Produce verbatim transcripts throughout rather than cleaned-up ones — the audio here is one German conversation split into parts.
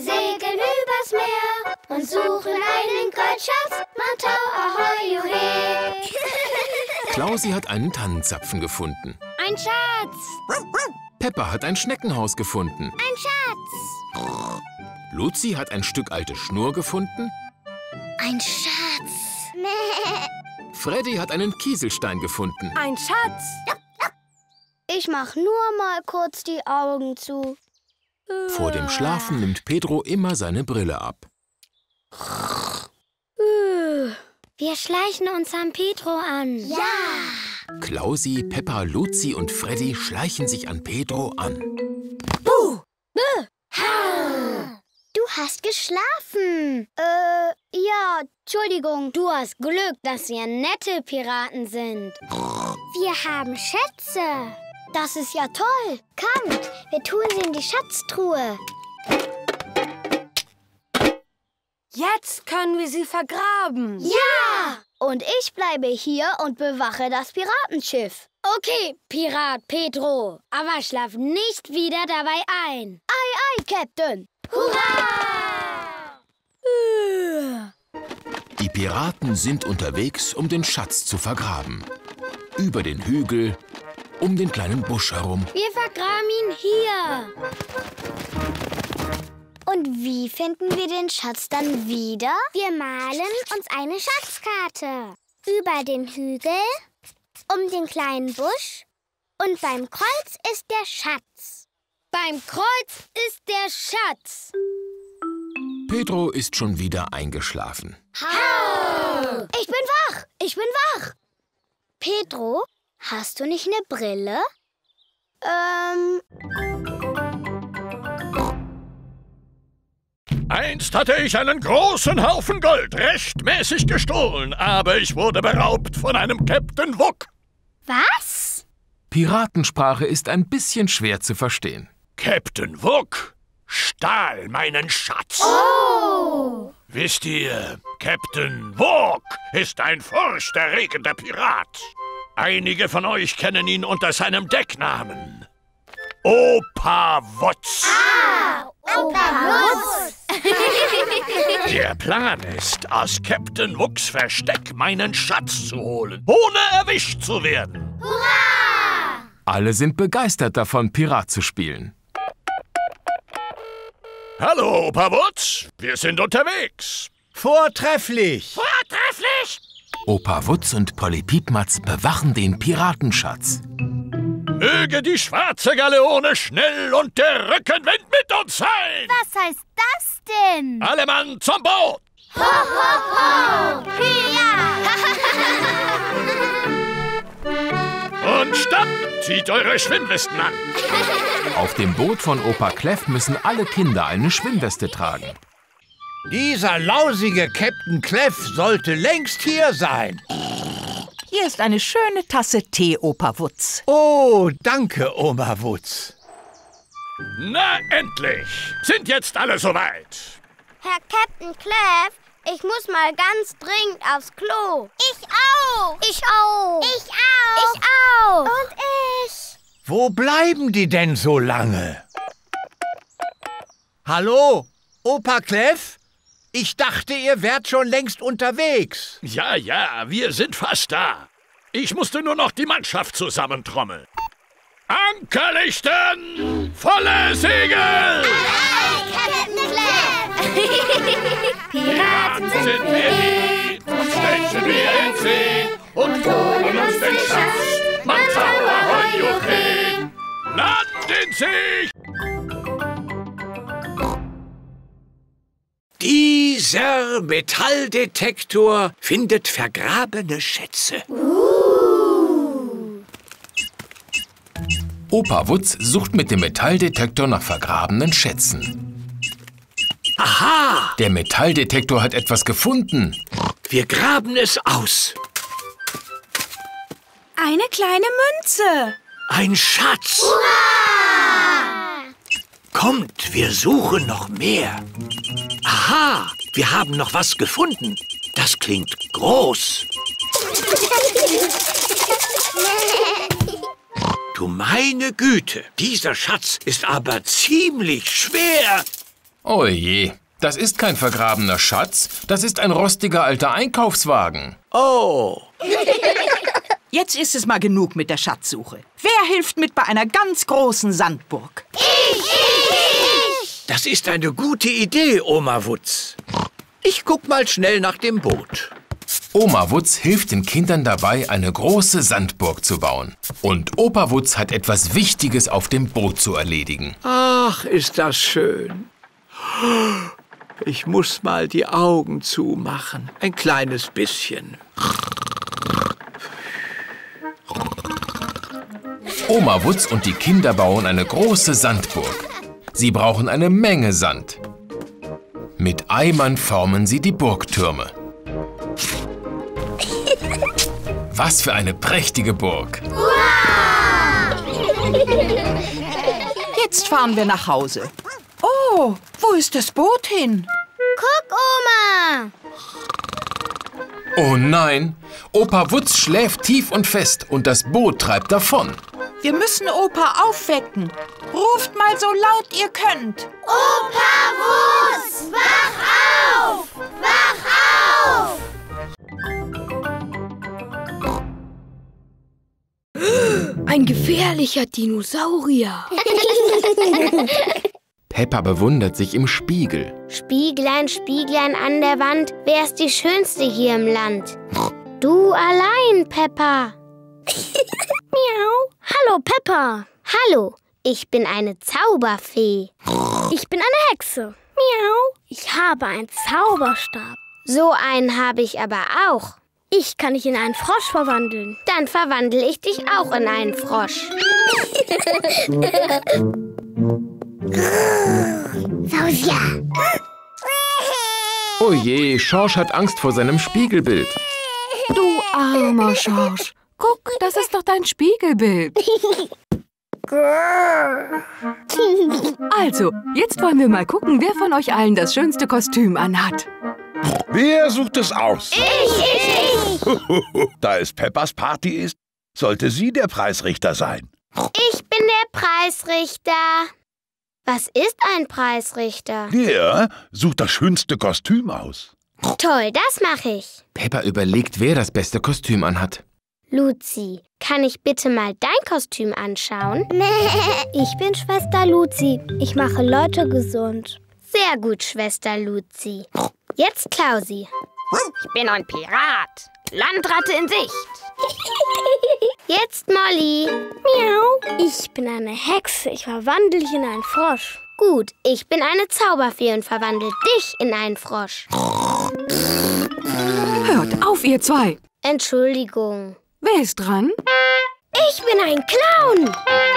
Wir segeln übers Meer und suchen einen Goldschatz. Matau, ahoi, juhe. Klausi hat einen Tannenzapfen gefunden. Ein Schatz. Peppa hat ein Schneckenhaus gefunden. Ein Schatz. Luzi hat ein Stück alte Schnur gefunden. Ein Schatz. Freddy hat einen Kieselstein gefunden. Ein Schatz. Ich mach nur mal kurz die Augen zu. Vor dem Schlafen nimmt Pedro immer seine Brille ab. Wir schleichen uns an Pedro an. Ja! Klausi, Peppa, Luzi und Freddy schleichen sich an Pedro an. Buh! Buh! Ha! Du hast geschlafen. Äh, ja, Entschuldigung. Du hast Glück, dass wir nette Piraten sind. Wir haben Schätze. Das ist ja toll. Kommt, wir tun sie in die Schatztruhe. Jetzt können wir sie vergraben. Ja! Und ich bleibe hier und bewache das Piratenschiff. Okay, Pirat Pedro. Aber schlaf nicht wieder dabei ein. Ei, ei, Captain. Hurra! Die Piraten sind unterwegs, um den Schatz zu vergraben. Über den Hügel, um den kleinen Busch herum. Wir vergraben ihn hier. Und wie finden wir den Schatz dann wieder? Wir malen uns eine Schatzkarte. Über den Hügel, um den kleinen Busch und beim Kreuz ist der Schatz. Beim Kreuz ist der Schatz. Pedro ist schon wieder eingeschlafen. Hau! Ich bin wach! Ich bin wach! Pedro, hast du nicht eine Brille? Ähm... Einst hatte ich einen großen Haufen Gold rechtmäßig gestohlen, aber ich wurde beraubt von einem Captain Wuk. Was? Piratensprache ist ein bisschen schwer zu verstehen. Captain Wuk stahl meinen Schatz. Oh! Wisst ihr, Captain Wuk ist ein furchterregender Pirat. Einige von euch kennen ihn unter seinem Decknamen Opa Wutz. Ah, Opa Wutz. Der Plan ist, aus Captain Wuks Versteck meinen Schatz zu holen, ohne erwischt zu werden. Hurra! Alle sind begeistert davon, Pirat zu spielen. Hallo, Opa Wutz. Wir sind unterwegs. Vortrefflich! Vortrefflich! Opa Wutz und Polly Piepmatz bewachen den Piratenschatz. Möge die schwarze Galeone schnell und der Rückenwind mit uns sein! Was heißt das denn? Alle Mann zum Boot! Ho, ho, ho! Ja! Und stopp! Zieht eure Schwimmwesten an! Auf dem Boot von Opa Clef müssen alle Kinder eine Schwimmweste tragen. Dieser lausige Captain Clef sollte längst hier sein. Hier ist eine schöne Tasse Tee, Opa Wutz. Oh, danke, Oma Wutz. Na, endlich! Sind jetzt alle soweit? Herr Captain Clef, ich muss mal ganz dringend aufs Klo. Ich auch. Ich auch. Ich auch. Ich auch. Und ich. Wo bleiben die denn so lange? Hallo, Opa Clef? Ich dachte, ihr wärt schon längst unterwegs. Ja, ja, wir sind fast da. Ich musste nur noch die Mannschaft zusammentrommeln. Anker lichten! Volle Segel! Ei, Captain Clef! Piraten sind wir lieb und stechen wir in See und holen uns den Schatz. Matau, ahoi, juche! Land in sich! Dieser Metalldetektor findet vergrabene Schätze. Uh. Opa Wutz sucht mit dem Metalldetektor nach vergrabenen Schätzen. Aha! Der Metalldetektor hat etwas gefunden. Wir graben es aus. Eine kleine Münze. Ein Schatz. Hurra! Kommt, wir suchen noch mehr. Aha, wir haben noch was gefunden. Das klingt groß. Du meine Güte, dieser Schatz ist aber ziemlich schwer. Oh je, das ist kein vergrabener Schatz, das ist ein rostiger alter Einkaufswagen. Oh, Jetzt ist es mal genug mit der Schatzsuche. Wer hilft mit bei einer ganz großen Sandburg? das ist eine gute Idee, Oma Wutz. Ich guck mal schnell nach dem Boot. Oma Wutz hilft den Kindern dabei, eine große Sandburg zu bauen. Und Opa Wutz hat etwas Wichtiges auf dem Boot zu erledigen. Ach, ist das schön. Ich muss mal die Augen zumachen. Ein kleines bisschen. Oma Wutz und die Kinder bauen eine große Sandburg. Sie brauchen eine Menge Sand. Mit Eimern formen sie die Burgtürme. Was für eine prächtige Burg! Jetzt fahren wir nach Hause. Oh, wo ist das Boot hin? Guck, Oma! Oh nein! Opa Wutz schläft tief und fest und das Boot treibt davon. Wir müssen Opa aufwecken. Ruft mal so laut ihr könnt. Opa Wutz, wach auf! Wach auf! Ein gefährlicher Dinosaurier. Peppa bewundert sich im Spiegel. Spieglein, Spieglein an der Wand, wer ist die Schönste hier im Land? Du allein, Peppa. Miau. Hallo, Peppa. Hallo, ich bin eine Zauberfee. Ich bin eine Hexe. Miau. Ich habe einen Zauberstab. So einen habe ich aber auch. Ich kann dich in einen Frosch verwandeln. Dann verwandle ich dich auch in einen Frosch. Sausia. Oh je, Schorsch hat Angst vor seinem Spiegelbild. Du armer Schorsch. Guck, das ist doch dein Spiegelbild. Also, jetzt wollen wir mal gucken, wer von euch allen das schönste Kostüm anhat. Wer sucht es aus? Ich, ich, ich. Da es Peppas Party ist, sollte sie der Preisrichter sein. Ich bin der Preisrichter. Was ist ein Preisrichter? Der sucht das schönste Kostüm aus. Toll, das mache ich. Peppa überlegt, wer das beste Kostüm anhat. Luzi, kann ich bitte mal dein Kostüm anschauen? Ich bin Schwester Luzi. Ich mache Leute gesund. Sehr gut, Schwester Luzi. Jetzt Klausi. Ich bin ein Pirat. Landratte in Sicht. Jetzt Molly. Miau. Ich bin eine Hexe. Ich verwandle dich in einen Frosch. Gut, ich bin eine Zauberfee und verwandle dich in einen Frosch. Hört auf, ihr zwei. Entschuldigung. Wer ist dran? Ich bin ein Clown.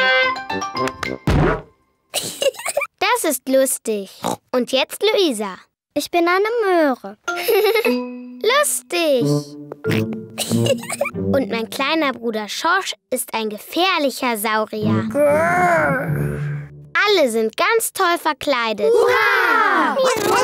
Das ist lustig. Und jetzt Luisa. Ich bin eine Möhre. Lustig. Und mein kleiner Bruder Schorsch ist ein gefährlicher Saurier. Alle sind ganz toll verkleidet. Hurra!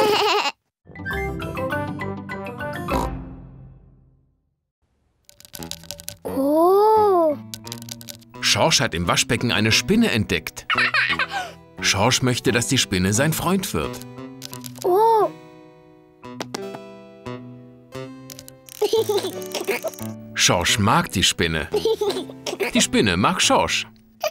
Oh. Schorsch hat im Waschbecken eine Spinne entdeckt. Schorsch möchte, dass die Spinne sein Freund wird. Oh. Schorsch mag die Spinne. Die Spinne mag Schorsch.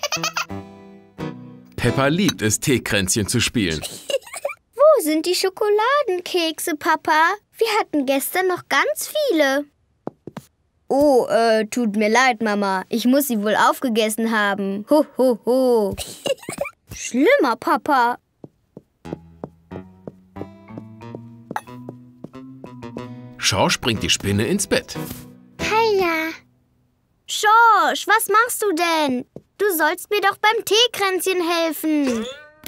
Peppa liebt es, Teekränzchen zu spielen. Wo sind die Schokoladenkekse, Papa? Wir hatten gestern noch ganz viele. Oh, äh, tut mir leid, Mama. Ich muss sie wohl aufgegessen haben. Ho, ho, ho. Schlimmer, Papa. Schorsch bringt die Spinne ins Bett. Heia. Schorsch, was machst du denn? Du sollst mir doch beim Teekränzchen helfen.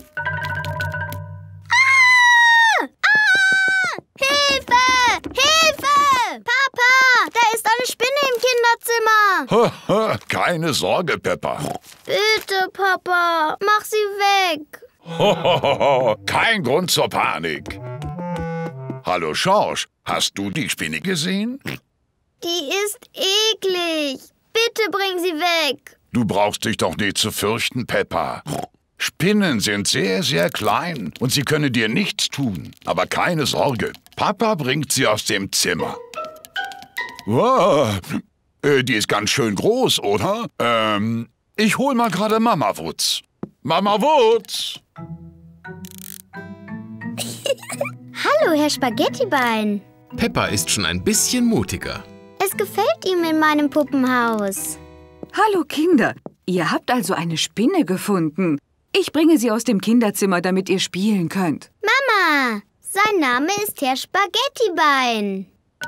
Ah! Ah! Hilfe! Hilfe! Papa, da ist eine Spinne im Kinderzimmer. Keine Sorge, Peppa. Bitte, Papa, mach sie weg. Kein Grund zur Panik. Hallo, Schorsch. Hast du die Spinne gesehen? Die ist eklig. Bitte bring sie weg. Du brauchst dich doch nicht zu fürchten, Peppa. Spinnen sind sehr, sehr klein und sie können dir nichts tun. Aber keine Sorge, Papa bringt sie aus dem Zimmer. Wow, äh, die ist ganz schön groß, oder? Ähm, ich hol mal gerade Mama Wutz. Mama Wutz! Hallo, Herr Spaghettibein. Peppa ist schon ein bisschen mutiger. Es gefällt ihm in meinem Puppenhaus. Hallo Kinder, ihr habt also eine Spinne gefunden. Ich bringe sie aus dem Kinderzimmer, damit ihr spielen könnt. Mama, sein Name ist Herr Spaghettibein.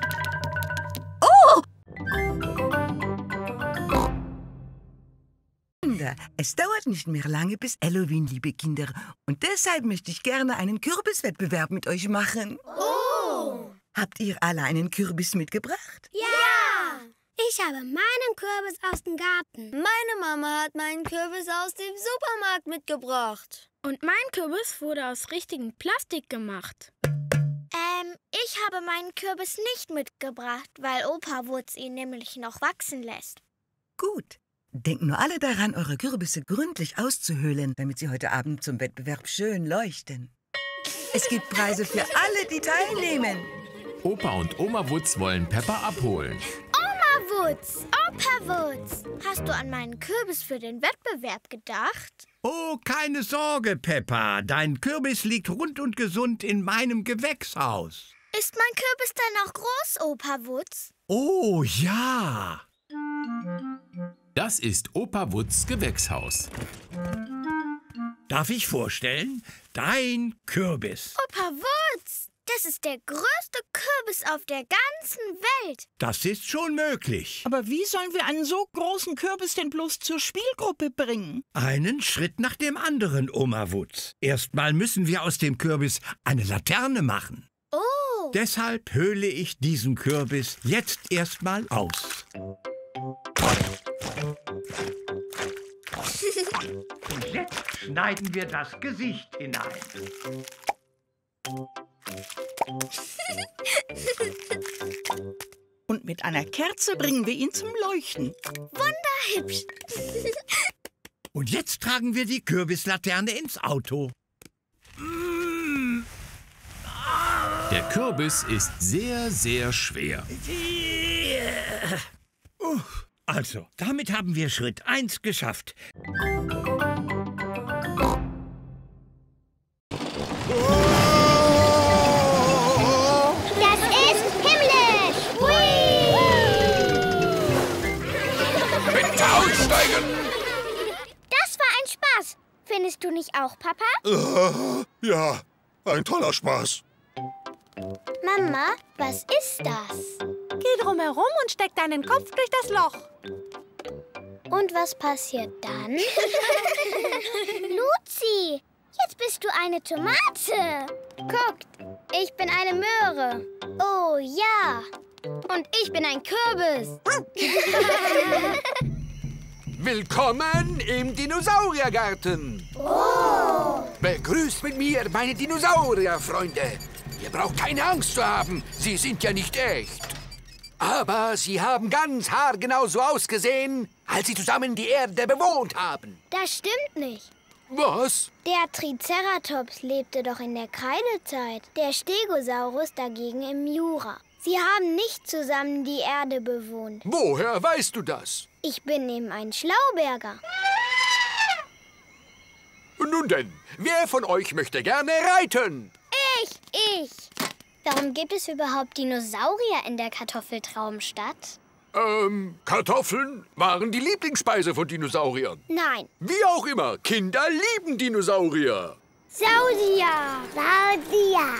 Kinder, es dauert nicht mehr lange bis Halloween, liebe Kinder. Und deshalb möchte ich gerne einen Kürbiswettbewerb mit euch machen. Oh! Habt ihr alle einen Kürbis mitgebracht? Ja! Ich habe meinen Kürbis aus dem Garten. Meine Mama hat meinen Kürbis aus dem Supermarkt mitgebracht. Und mein Kürbis wurde aus richtigem Plastik gemacht. Ähm, ich habe meinen Kürbis nicht mitgebracht, weil Opa Wutz ihn nämlich noch wachsen lässt. Gut. Denkt nur alle daran, eure Kürbisse gründlich auszuhöhlen, damit sie heute Abend zum Wettbewerb schön leuchten. Es gibt Preise für alle, die teilnehmen. Opa und Oma Wutz wollen Peppa abholen. Oma Wutz, Opa Wutz, hast du an meinen Kürbis für den Wettbewerb gedacht? Oh, keine Sorge, Peppa. Dein Kürbis liegt rund und gesund in meinem Gewächshaus. Ist mein Kürbis denn auch groß, Opa Wutz? Oh, ja. Das ist Opa Wutz' Gewächshaus. Darf ich vorstellen? Dein Kürbis. Opa Wutz, das ist der größte Kürbis auf der ganzen Welt. Das ist schon möglich. Aber wie sollen wir einen so großen Kürbis denn bloß zur Spielgruppe bringen? Einen Schritt nach dem anderen, Oma Wutz. Erstmal müssen wir aus dem Kürbis eine Laterne machen. Oh. Deshalb höhle ich diesen Kürbis jetzt erstmal aus. Und jetzt schneiden wir das Gesicht hinein. Und mit einer Kerze bringen wir ihn zum Leuchten. Wunderhübsch. Und jetzt tragen wir die Kürbislaterne ins Auto. Der Kürbis ist sehr, sehr schwer. Also, damit haben wir Schritt eins geschafft. Das ist himmlisch. Bitte aussteigen! Das war ein Spaß. Findest du nicht auch, Papa? Uh, ja, ein toller Spaß. Mama, was ist das? Geh drum herum und steck deinen Kopf durch das Loch. Und was passiert dann? Luzi, jetzt bist du eine Tomate. Guckt, ich bin eine Möhre. Oh ja. Und ich bin ein Kürbis. Willkommen im Dinosauriergarten. Oh. Begrüßt mit mir meine Dinosaurierfreunde. Ihr braucht keine Angst zu haben, sie sind ja nicht echt. Aber sie haben ganz haargenau so ausgesehen, als sie zusammen die Erde bewohnt haben. Das stimmt nicht. Was? Der Triceratops lebte doch in der Kreidezeit, der Stegosaurus dagegen im Jura. Sie haben nicht zusammen die Erde bewohnt. Woher weißt du das? Ich bin eben ein Schlauberger. Nun denn, wer von euch möchte gerne reiten? Ich, ich. Warum gibt es überhaupt Dinosaurier in der Kartoffeltraumstadt? Ähm, Kartoffeln waren die Lieblingsspeise von Dinosauriern. Nein. Wie auch immer, Kinder lieben Dinosaurier. Saudia. Saudia.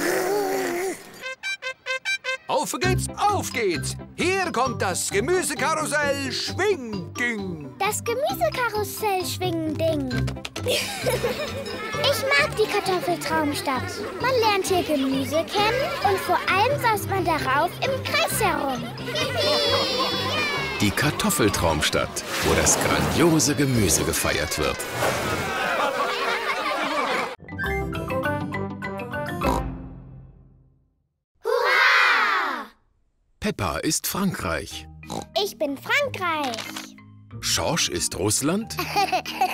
Auf geht's, auf geht's. Hier kommt das Gemüsekarussell Schwingding. Das Gemüsekarussell Schwingding. Ich mag die Kartoffeltraumstadt. Man lernt hier Gemüse kennen und vor allem saust man darauf im Kreis herum. Die Kartoffeltraumstadt, wo das grandiose Gemüse gefeiert wird. Hurra! Peppa ist Frankreich. Ich bin Frankreich. Schorsch ist Russland.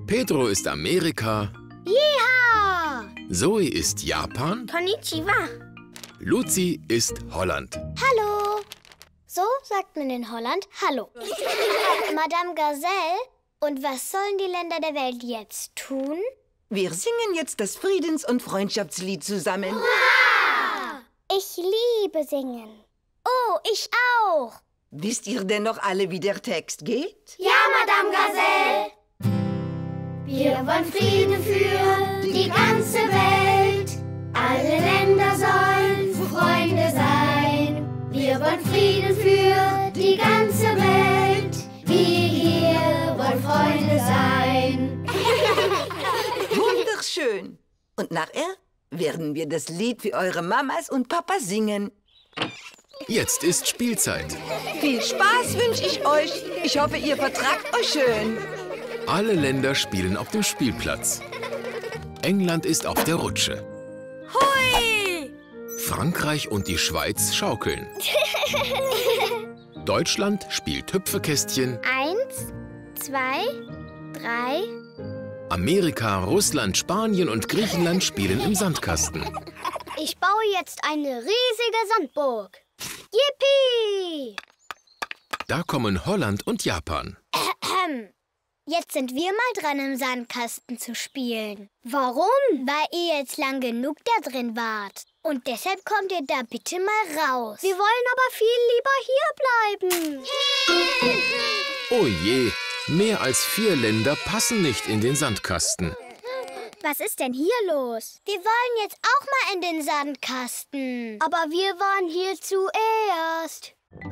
Pedro ist Amerika. Yeehaw! Zoe ist Japan. Konnichiwa. Luzi ist Holland. Hallo. So sagt man in Holland Hallo. Madame Gazelle, und was sollen die Länder der Welt jetzt tun? Wir singen jetzt das Friedens- und Freundschaftslied zusammen. Hurra! Ich liebe singen. Oh, ich auch. Wisst ihr denn noch alle, wie der Text geht? Ja, Madame Gazelle. Wir wollen Frieden für die ganze Welt. Alle Länder sollen Freunde sein. Wir wollen Frieden für die ganze Welt. Wir hier wollen Freunde sein. Wunderschön. Und nachher werden wir das Lied für eure Mamas und Papa singen. Jetzt ist Spielzeit. Viel Spaß wünsche ich euch. Ich hoffe, ihr vertragt euch schön. Alle Länder spielen auf dem Spielplatz. England ist auf der Rutsche. Hui! Frankreich und die Schweiz schaukeln. Deutschland spielt Hüpfekästchen. Eins, zwei, drei. Amerika, Russland, Spanien und Griechenland spielen im Sandkasten. Ich baue jetzt eine riesige Sandburg. Yippie! Da kommen Holland und Japan. Jetzt sind wir mal dran, im Sandkasten zu spielen. Warum? Weil ihr jetzt lang genug da drin wart. Und deshalb kommt ihr da bitte mal raus. Wir wollen aber viel lieber hier bleiben. Oh je, mehr als vier Länder passen nicht in den Sandkasten. Was ist denn hier los? Wir wollen jetzt auch mal in den Sandkasten. Aber wir waren hier zuerst.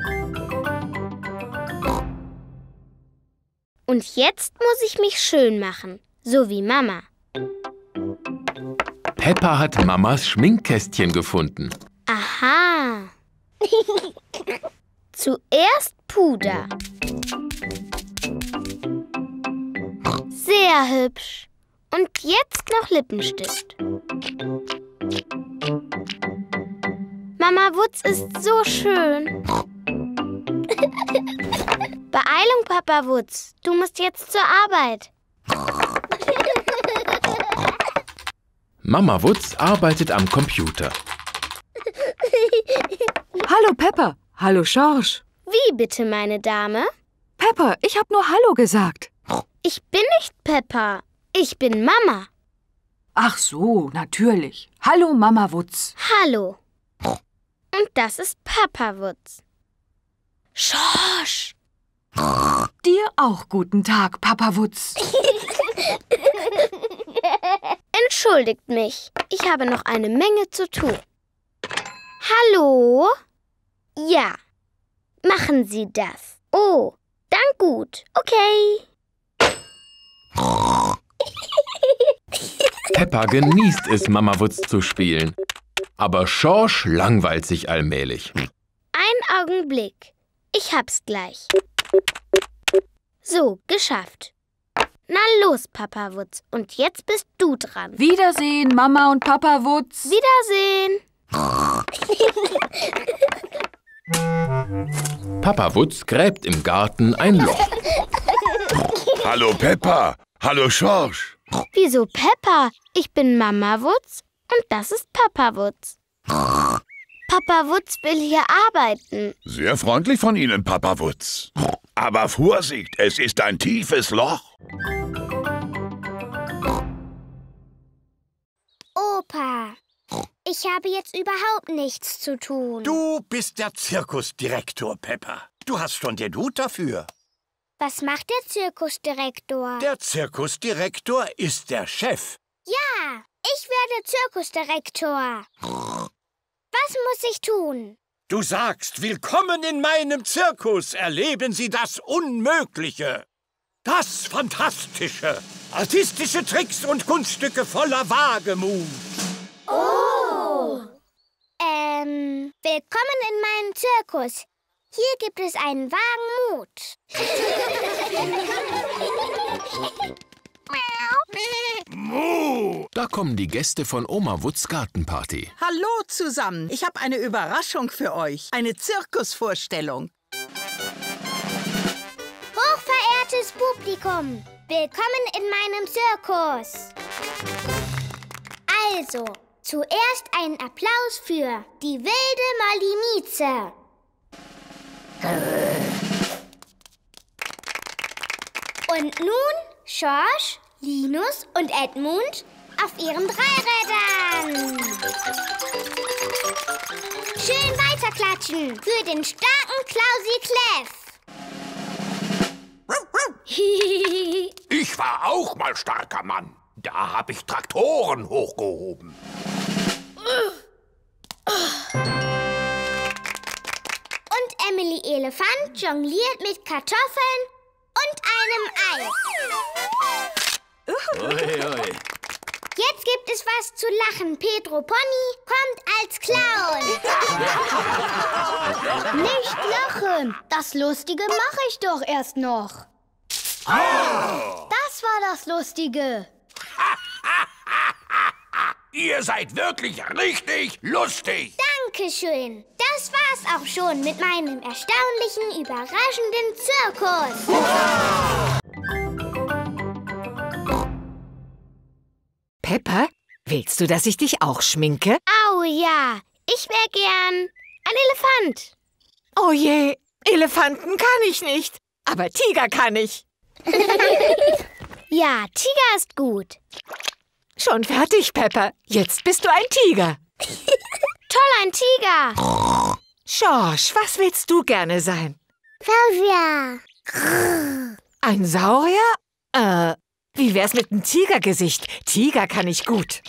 Und jetzt muss ich mich schön machen, so wie Mama. Peppa hat Mamas Schminkkästchen gefunden. Aha. Zuerst Puder. Sehr hübsch. Und jetzt noch Lippenstift. Mama Wutz ist so schön. Beeilung, Papa Wutz. Du musst jetzt zur Arbeit. Mama Wutz arbeitet am Computer. Hallo Peppa. Hallo George. Wie bitte, meine Dame? Peppa, ich hab nur Hallo gesagt. Ich bin nicht Peppa. Ich bin Mama. Ach so, natürlich. Hallo Mama Wutz. Hallo. Und das ist Papa Wutz. Schorsch. Dir auch guten Tag, Papa Wutz. Entschuldigt mich. Ich habe noch eine Menge zu tun. Hallo? Ja. Machen Sie das. Oh, dann gut. Okay. Peppa genießt es, Mama Wutz zu spielen. Aber George langweilt sich allmählich. Ein Augenblick. Ich hab's gleich. So, geschafft. Na los, Papa Wutz. Und jetzt bist du dran. Wiedersehen, Mama und Papa Wutz. Wiedersehen. Papa Wutz gräbt im Garten ein Loch. Hallo Peppa. Hallo George. Wieso Peppa? Ich bin Mama Wutz und das ist Papa Wutz. Papa Wutz will hier arbeiten. Sehr freundlich von Ihnen, Papa Wutz. Aber Vorsicht, es ist ein tiefes Loch. Opa, ich habe jetzt überhaupt nichts zu tun. Du bist der Zirkusdirektor, Peppa. Du hast schon den Hut dafür. Was macht der Zirkusdirektor? Der Zirkusdirektor ist der Chef. Ja, ich werde Zirkusdirektor. Was muss ich tun? Du sagst, willkommen in meinem Zirkus. Erleben Sie das Unmögliche. Das Fantastische. Artistische Tricks und Kunststücke voller Wagemut. Oh! Ähm, willkommen in meinem Zirkus. Hier gibt es einen wahren Mut. Da kommen die Gäste von Oma Wutz Gartenparty. Hallo zusammen. Ich habe eine Überraschung für euch. Eine Zirkusvorstellung. Hochverehrtes Publikum, Willkommen in meinem Zirkus. Also, zuerst einen Applaus für die wilde Molly Mieze. Und nun Schorsch, Linus und Edmund auf ihren Dreirädern. Schön weiterklatschen für den starken Klausi Kleff. Ich war auch mal starker Mann. Da habe ich Traktoren hochgehoben. Und Emily Elefant jongliert mit Kartoffeln und einem Ei. Ui, ui. Jetzt gibt es was zu lachen. Pedro Pony kommt als Clown. Nicht lachen. Das Lustige mache ich doch erst noch. Das war das Lustige. Ihr seid wirklich richtig lustig. Dankeschön. Das war's auch schon mit meinem erstaunlichen, überraschenden Zirkus. Peppa, willst du, dass ich dich auch schminke? Au ja, ich wär gern ein Elefant. Oh je, Elefanten kann ich nicht, aber Tiger kann ich. Ja, Tiger ist gut. Schon fertig, Peppa. Jetzt bist du ein Tiger. Toll, ein Tiger. Schorsch, was willst du gerne sein? Saurier. Ein Saurier? Äh, wie wär's mit einem Tigergesicht? Tiger kann ich gut.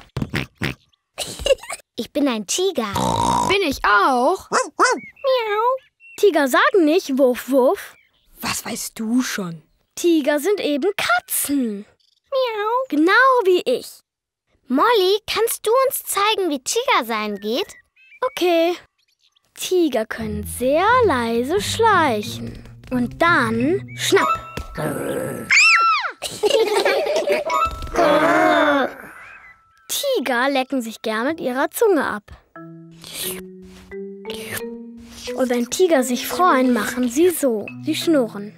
Ich bin ein Tiger. Bin ich auch? Miau. Tiger sagen nicht Wuff, Wuff. Was weißt du schon? Tiger sind eben Katzen. Miau. Genau wie ich. Molly, kannst du uns zeigen, wie Tiger sein geht? Okay. Tiger können sehr leise schleichen. Und dann schnapp. Tiger lecken sich gern mit ihrer Zunge ab. Und wenn Tiger sich freuen, machen sie so. Sie schnurren.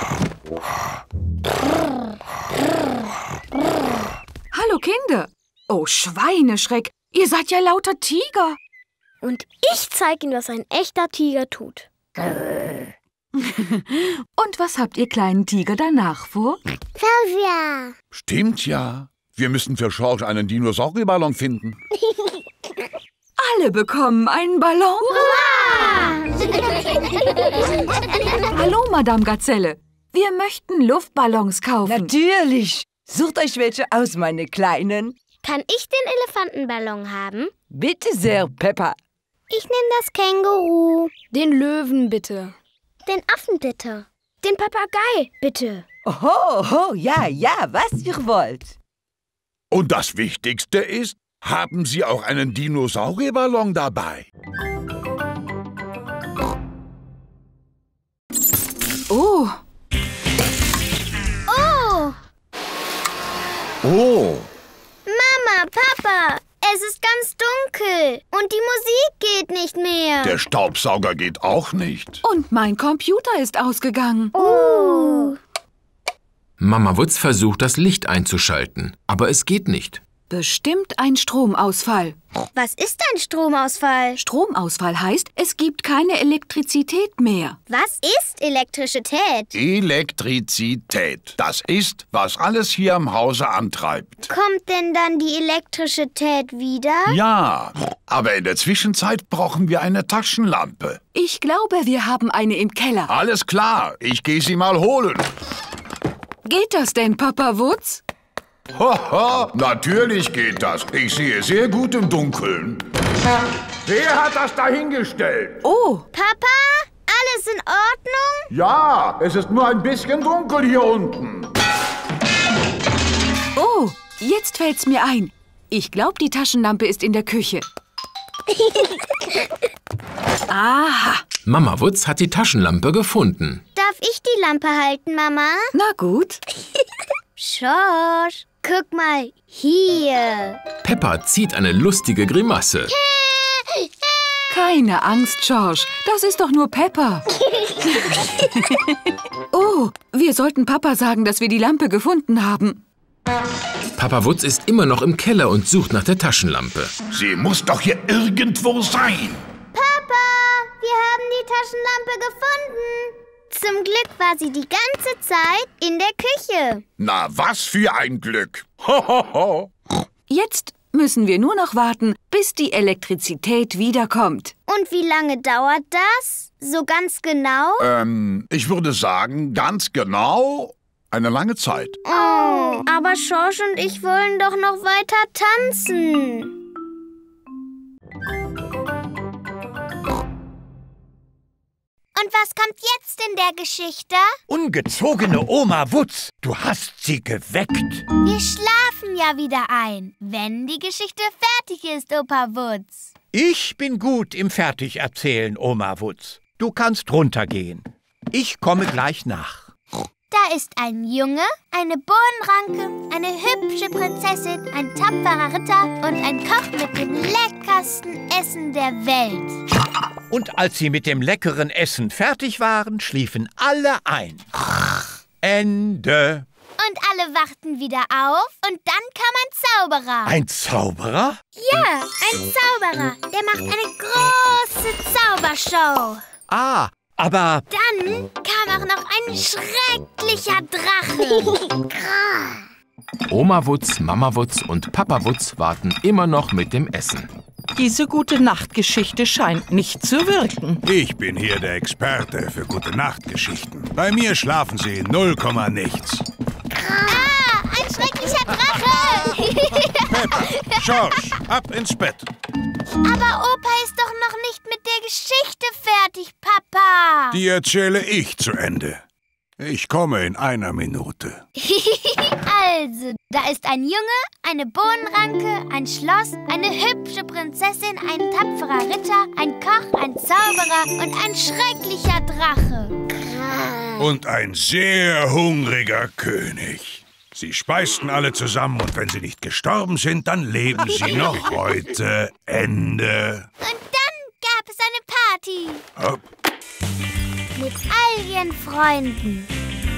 Hallo Kinder. Oh, Schweineschreck. Ihr seid ja lauter Tiger. Und ich zeige Ihnen, was ein echter Tiger tut. Und was habt ihr kleinen Tiger danach vor? Saurier. Stimmt ja. Wir müssen für Schorsch einen Dinosaurierballon finden. Alle bekommen einen Ballon. Hallo, Madame Gazelle. Wir möchten Luftballons kaufen. Natürlich. Sucht euch welche aus, meine Kleinen. Kann ich den Elefantenballon haben? Bitte sehr, Peppa. Ich nehme das Känguru. Den Löwen bitte. Den Affen bitte. Den Papagei bitte. Oh, oh, ja, ja, was ihr wollt. Und das Wichtigste ist, haben Sie auch einen Dinosaurierballon dabei? Oh. Oh. Oh. Mama, Papa, es ist ganz dunkel und die Musik geht nicht mehr. Der Staubsauger geht auch nicht. Und mein Computer ist ausgegangen. Oh. Mama Wutz versucht, das Licht einzuschalten, aber es geht nicht. Bestimmt ein Stromausfall. Was ist ein Stromausfall? Stromausfall heißt, es gibt keine Elektrizität mehr. Was ist Elektrizität? Elektrizität. Das ist, was alles hier im Hause antreibt. Kommt denn dann die Elektrizität wieder? Ja, aber in der Zwischenzeit brauchen wir eine Taschenlampe. Ich glaube, wir haben eine im Keller. Alles klar, ich gehe sie mal holen. Geht das denn, Papa Wutz? Haha, natürlich geht das. Ich sehe sehr gut im Dunkeln. Wer hat das da hingestellt? Oh. Papa, alles in Ordnung? Ja, es ist nur ein bisschen dunkel hier unten. Oh, jetzt fällt's mir ein. Ich glaube, die Taschenlampe ist in der Küche. Aha. Mama Wutz hat die Taschenlampe gefunden. Darf ich die Lampe halten, Mama? Na gut. Schorsch, guck mal hier. Peppa zieht eine lustige Grimasse. Keine Angst, George. Das ist doch nur Peppa. Oh, wir sollten Papa sagen, dass wir die Lampe gefunden haben. Papa Wutz ist immer noch im Keller und sucht nach der Taschenlampe. Sie muss doch hier irgendwo sein. Papa, wir haben die Taschenlampe gefunden. Zum Glück war sie die ganze Zeit in der Küche. Na, was für ein Glück. Ho, ho, ho. Jetzt müssen wir nur noch warten, bis die Elektrizität wiederkommt. Und wie lange dauert das? So ganz genau? Ähm, ich würde sagen, ganz genau eine lange Zeit. Oh, aber Schorsch und ich wollen doch noch weiter tanzen. Und was kommt jetzt in der Geschichte? Ungezogene Oma Wutz, du hast sie geweckt. Wir schlafen ja wieder ein, wenn die Geschichte fertig ist, Opa Wutz. Ich bin gut im Fertigerzählen, Oma Wutz. Du kannst runtergehen. Ich komme gleich nach. Da ist ein Junge, eine Bohnenranke, eine hübsche Prinzessin, ein tapferer Ritter und ein Koch mit dem leckersten Essen der Welt. Und als sie mit dem leckeren Essen fertig waren, schliefen alle ein. Ende. Und alle wachten wieder auf und dann kam ein Zauberer. Ein Zauberer? Ja, ein Zauberer. Der macht eine große Zaubershow. Ah, aber... Dann kam auch noch ein schrecklicher Drache. Oma Wutz, Mama Wutz und Papa Wutz warten immer noch mit dem Essen. Diese Gute-Nacht-Geschichte scheint nicht zu wirken. Ich bin hier der Experte für Gute-Nacht-Geschichten. Bei mir schlafen sie in null Komma nichts. Ah, ein schrecklicher Drache! Peppa, George, ab ins Bett. Aber Opa ist doch noch nicht mit der Geschichte fertig, Papa. Die erzähle ich zu Ende. Ich komme in einer Minute. Also, da ist ein Junge, eine Bohnenranke, ein Schloss, eine hübsche Prinzessin, ein tapferer Ritter, ein Koch, ein Zauberer und ein schrecklicher Drache. Und ein sehr hungriger König. Sie speisten alle zusammen und wenn sie nicht gestorben sind, dann leben sie noch heute. Ende. Und dann gab es eine Party. Hopp. Mit all ihren Freunden.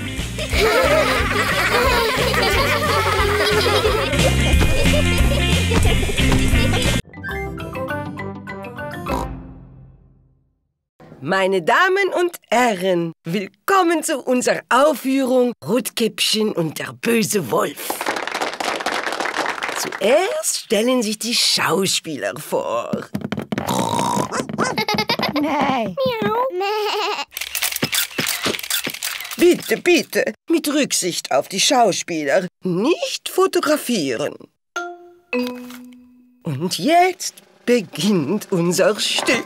Meine Damen und Herren, willkommen zu unserer Aufführung Rotkäppchen und der böse Wolf. Zuerst stellen sich die Schauspieler vor. Nein. Miau. Bitte, bitte, mit Rücksicht auf die Schauspieler, nicht fotografieren. Und jetzt beginnt unser Stück.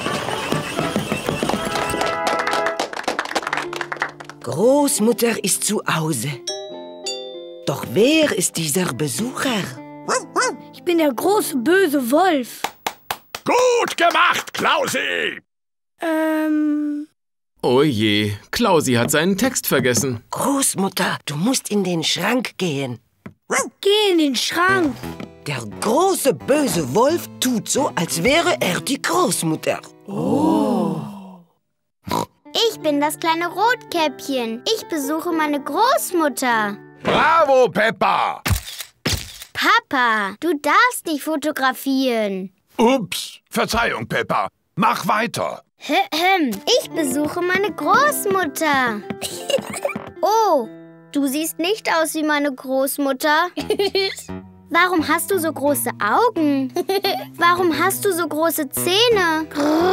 Großmutter ist zu Hause. Doch wer ist dieser Besucher? Ich bin der große böse Wolf. Gut gemacht, Klausi! Ähm... Oh je, Klausi hat seinen Text vergessen. Großmutter, du musst in den Schrank gehen. Geh in den Schrank. Der große böse Wolf tut so, als wäre er die Großmutter. Oh. Ich bin das kleine Rotkäppchen. Ich besuche meine Großmutter. Bravo, Peppa! Papa, du darfst nicht fotografieren. Ups, Verzeihung, Peppa. Mach weiter. Ich besuche meine Großmutter. Oh, du siehst nicht aus wie meine Großmutter. Warum hast du so große Augen? Warum hast du so große Zähne?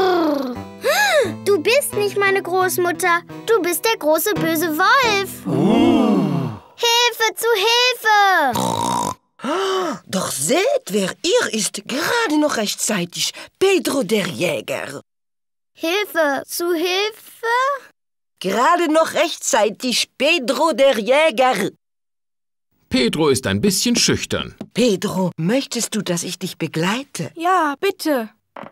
Du bist nicht meine Großmutter. Du bist der große böse Wolf. Uh. Hilfe, zu Hilfe! Doch seht, wer ihr ist, gerade noch rechtzeitig. Pedro der Jäger. Hilfe, zu Hilfe? Gerade noch rechtzeitig, Pedro der Jäger. Pedro ist ein bisschen schüchtern. Pedro, möchtest du, dass ich dich begleite? Ja, bitte.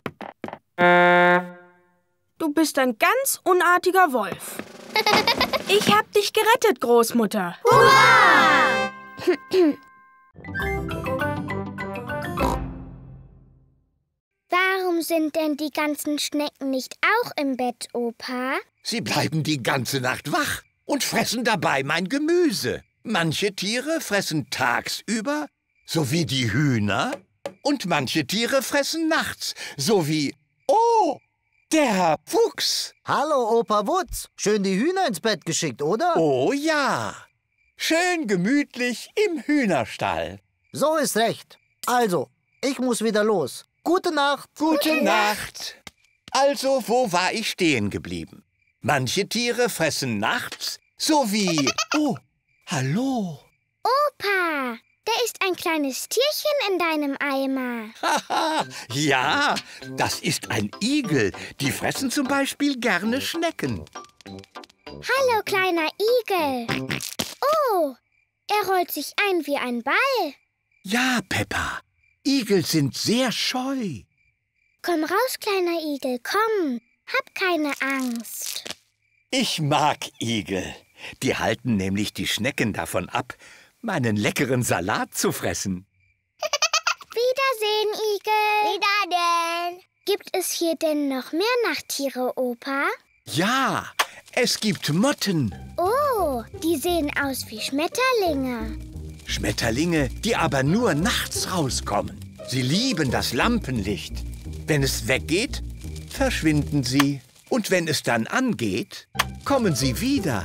Du bist ein ganz unartiger Wolf. Ich hab dich gerettet, Großmutter. Hurra! Warum Warum sind denn die ganzen Schnecken nicht auch im Bett, Opa? Sie bleiben die ganze Nacht wach und fressen dabei mein Gemüse. Manche Tiere fressen tagsüber, so wie die Hühner. Und manche Tiere fressen nachts, so wie... Oh, der Fuchs. Hallo, Opa Wutz. Schön die Hühner ins Bett geschickt, oder? Oh ja. Schön gemütlich im Hühnerstall. So ist recht. Also, ich muss wieder los. Gute Nacht. Gute Nacht. Also, wo war ich stehen geblieben? Manche Tiere fressen nachts, so wie... Oh, hallo. Opa, da ist ein kleines Tierchen in deinem Eimer. Haha, ja, das ist ein Igel. Die fressen zum Beispiel gerne Schnecken. Hallo, kleiner Igel. Oh, er rollt sich ein wie ein Ball. Ja, Peppa. Igel sind sehr scheu. Komm raus, kleiner Igel, komm. Hab keine Angst. Ich mag Igel. Die halten nämlich die Schnecken davon ab, meinen leckeren Salat zu fressen. Wiedersehen, Igel. Wieder denn? Gibt es hier denn noch mehr Nachttiere, Opa? Ja, es gibt Motten. Oh, die sehen aus wie Schmetterlinge. Schmetterlinge, die aber nur nachts rauskommen. Sie lieben das Lampenlicht. Wenn es weggeht, verschwinden sie. Und wenn es dann angeht, kommen sie wieder.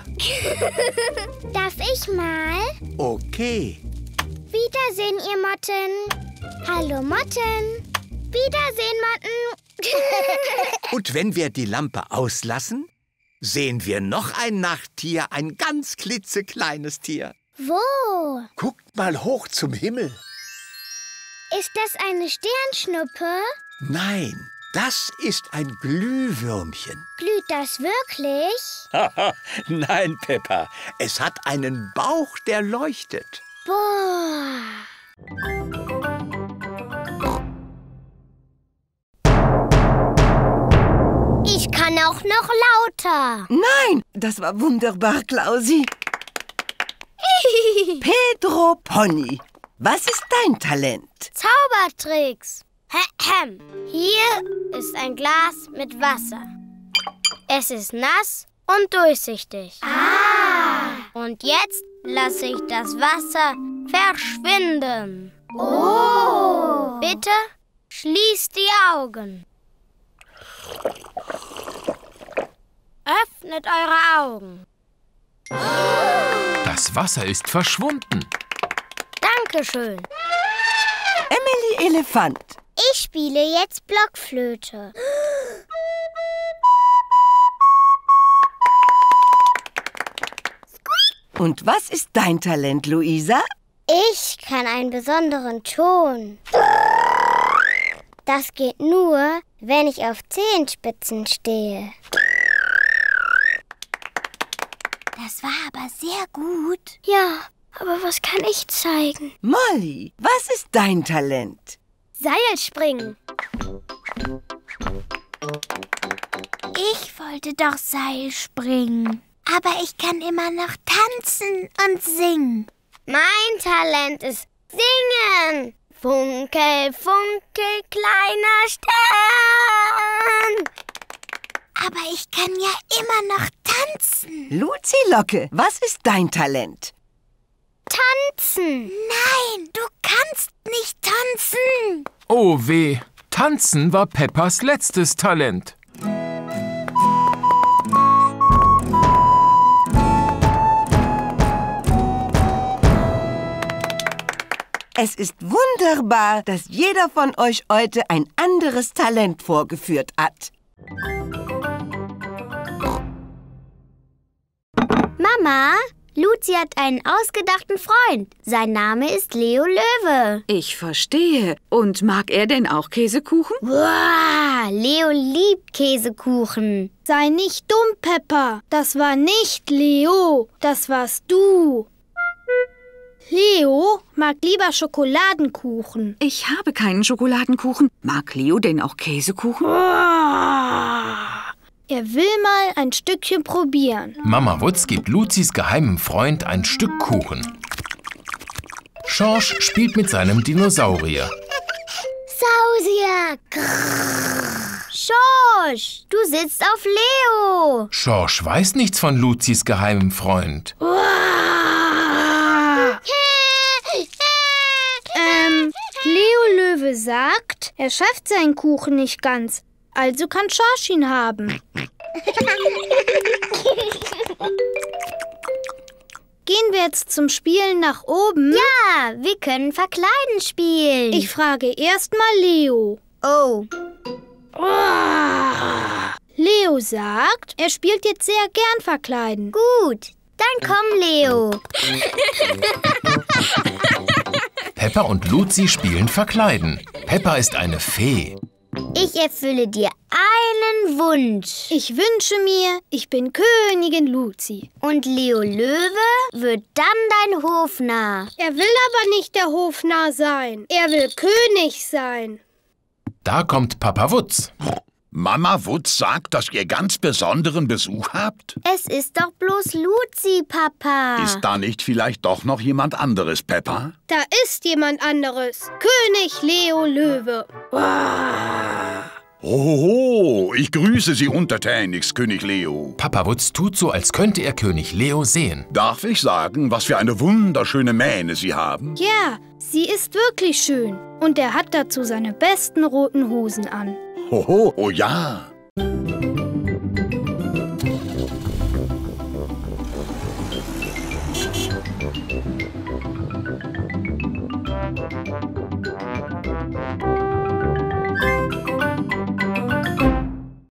Darf ich mal? Okay. Wiedersehen, ihr Motten. Hallo, Motten. Wiedersehen, Motten. Und wenn wir die Lampe auslassen, sehen wir noch ein Nachttier, ein ganz klitzekleines Tier. Wo? Guckt mal hoch zum Himmel. Ist das eine Sternschnuppe? Nein, das ist ein Glühwürmchen. Glüht das wirklich? Nein, Peppa, es hat einen Bauch, der leuchtet. Boah. Ich kann auch noch lauter. Nein, das war wunderbar, Klausi. Pedro Pony, was ist dein Talent? Zaubertricks. Hier ist ein Glas mit Wasser. Es ist nass und durchsichtig. Ah. Und jetzt lasse ich das Wasser verschwinden. Oh. Bitte schließt die Augen. Öffnet eure Augen. Das Wasser ist verschwunden. Dankeschön. Emily Elefant. Ich spiele jetzt Blockflöte. Und was ist dein Talent, Luisa? Ich kann einen besonderen Ton. Das geht nur, wenn ich auf Zehenspitzen stehe. Das war aber sehr gut. Ja, aber was kann ich zeigen? Molly, was ist dein Talent? Seilspringen. Ich wollte doch Seilspringen. Aber ich kann immer noch tanzen und singen. Mein Talent ist Singen. Funkel, funkel, kleiner Stern. Aber ich kann ja immer noch tanzen. Luzi Locke, was ist dein Talent? Tanzen. Nein, du kannst nicht tanzen. Oh weh, tanzen war Peppas letztes Talent. Es ist wunderbar, dass jeder von euch heute ein anderes Talent vorgeführt hat. Mama, Luzi hat einen ausgedachten Freund. Sein Name ist Leo Löwe. Ich verstehe. Und mag er denn auch Käsekuchen? Wow, Leo liebt Käsekuchen. Sei nicht dumm, Peppa. Das war nicht Leo. Das warst du. Leo mag lieber Schokoladenkuchen. Ich habe keinen Schokoladenkuchen. Mag Leo denn auch Käsekuchen? Er will mal ein Stückchen probieren. Mama Wutz gibt Luzis geheimem Freund ein Stück Kuchen. Schorsch spielt mit seinem Dinosaurier. Sausier. Grrr. Schorsch, du sitzt auf Leo. Schorsch weiß nichts von Luzis geheimem Freund. ähm, Leo Löwe sagt, er schafft seinen Kuchen nicht ganz. Also kann Schorsch ihn haben. Gehen wir jetzt zum Spielen nach oben? Ja, wir können Verkleiden spielen. Ich frage erst mal Leo. Oh. Leo sagt, er spielt jetzt sehr gern Verkleiden. Gut, dann komm, Leo. Peppa und Luzi spielen Verkleiden. Peppa ist eine Fee. Ich erfülle dir einen Wunsch. Ich wünsche mir, ich bin Königin Luzi. Und Leo Löwe wird dann dein Hofnarr. Er will aber nicht der Hofnarr sein. Er will König sein. Da kommt Papa Wutz. Mama Wutz sagt, dass ihr ganz besonderen Besuch habt. Es ist doch bloß Luzi, Papa. Ist da nicht vielleicht doch noch jemand anderes, Peppa? Da ist jemand anderes. König Leo Löwe. Oho, ich grüße Sie untertänigst, König Leo. Papa Wutz tut so, als könnte er König Leo sehen. Darf ich sagen, was für eine wunderschöne Mähne Sie haben? Ja, sie ist wirklich schön. Und er hat dazu seine besten roten Hosen an. Hoho, oh ja.